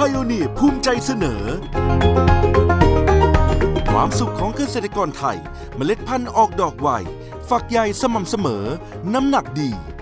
Pioneer ภูมิใจเสนอความสุขของเกษตรกรไทยเมล็ดพันธุ์ออกดอกไวฝักใหญ่สม่ำเสมอน้ำหนักดี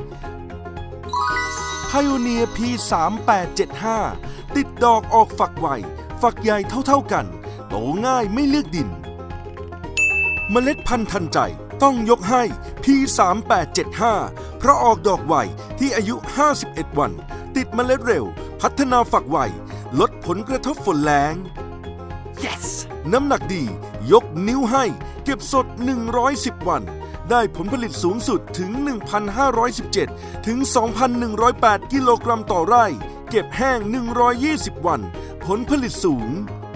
Pioneer P3875 ติดดอกออกฝักไวฝักใหญ่เท่ากันโตง่ายไม่เลือกดินเมล็ดพันธุ์ทันใจต้องยกให้ P3875 เพราะออกดอกไวที่อายุ51วันติดเมล็ดเร็วพัฒนาฝักไวลดผลกระทบฝนแล้ง yes! น้ำหนักดียกนิ้วให้เก็บสด110วันได้ผลผลิตสูงสุดถึง 1,517 ถึง 2,108 กิโลกรัมต่อไร่เก็บแห้ง120วันผลผลิตสูง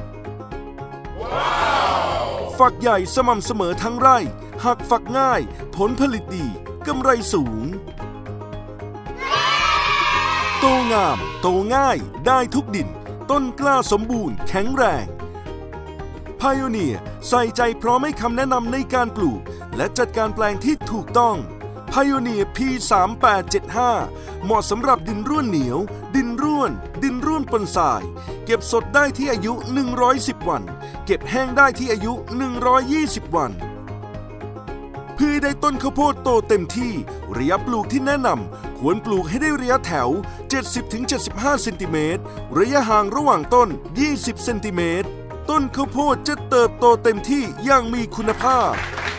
ฝักใหญ่สม่ำเสมอทั้งไร่หักฝักง่ายผลผลิตดีกำไรสูงโตงามโตง่ายได้ทุกดินต้นกล้าสมบูรณ์แข็งแรง Pioneer ใส่ใจพร้อมให้คำแนะนำในการปลูกและจัดการแปลงที่ถูกต้อง Pioneer P3875 เหมาะสำหรับดินร่วนเหนียวดินร่วนปนทรายเก็บสดได้ที่อายุ110วันเก็บแห้งได้ที่อายุ120วันเพื่อได้ต้นข้าวโพดโตเต็มที่ระยะปลูกที่แนะนำควรปลูกให้ได้ระยะแถว 70-75 เซนติเมตรระยะห่างระหว่างต้น 20 เซนติเมตรต้นข้าวโพดจะเติบโตเต็มที่อย่างมีคุณภาพ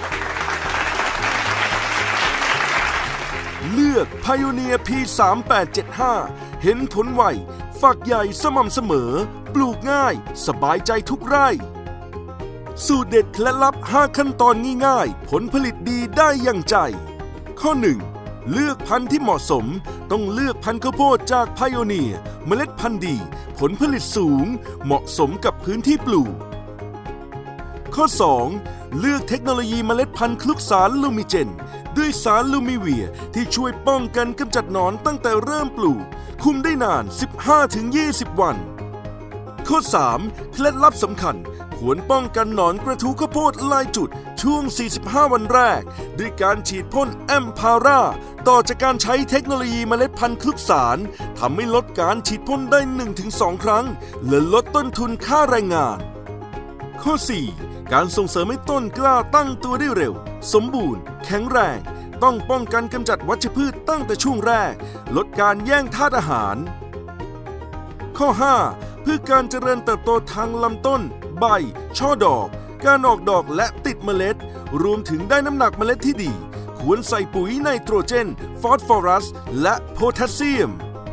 เลือก Pioneer P3875 เห็นผลไวฝักใหญ่สม่ำเสมอปลูกง่ายสบายใจทุกไร่สูตรเด็ดเคล็ดลับ5ขั้นตอนง่ายๆผลผลิตดีได้อย่างใจข้อ 1. เลือกพันธุ์ที่เหมาะสมต้องเลือกพันธุ์ข้าวโพดจาก Pioneer เมล็ดพันธุ์ดีผลผลิตสูงเหมาะสมกับพื้นที่ปลูกข้อ 2. เลือกเทคโนโลยีเมล็ดพันธุ์คลุกสารลูมิเจนด้วยสารลูมิเวียที่ช่วยป้องกันกำจัดหนอนตั้งแต่เริ่มปลูกคุมได้นาน 15-20 วันข้อ 3. เคล็ดลับสำคัญควรป้องกันหนอนกระทู้ข้าวโพดลายจุดช่วง 45 วันแรกด้วยการฉีดพ่นแอมพาราต่อจากการใช้เทคโนโลยีเมล็ดพันธุ์คลุกสารทำให้ลดการฉีดพ่นได้ 1-2 ครั้งและลดต้นทุนค่าแรงงานข้อ 4. การส่งเสริมให้ต้นกล้าตั้งตัวได้เร็วสมบูรณ์แข็งแรงต้องป้องกันกำจัดวัชพืชตั้งแต่ช่วงแรกลดการแย่งธาตุอาหารข้อ 5. เพื่อการเจริญเติบโตทางลำต้นใบช่อดอกการออกดอกและติดเมล็ดรวมถึงได้น้ำหนักเมล็ดที่ดีควรใส่ปุ๋ยไนโตรเจนฟอสฟอรัสและโพแทสเซียม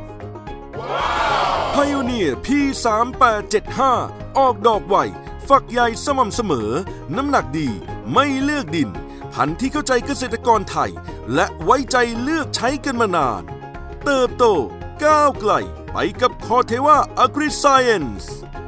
Pioneer P3875 ออกดอกไวฝักใหญ่สม่ำเสมอน้ำหนักดีไม่เลือกดินพันธุ์ที่เข้าใจเกษตรกรไทยและไว้ใจเลือกใช้กันมานานเติบโตก้าวไกลไปกับ Corteva Agri Science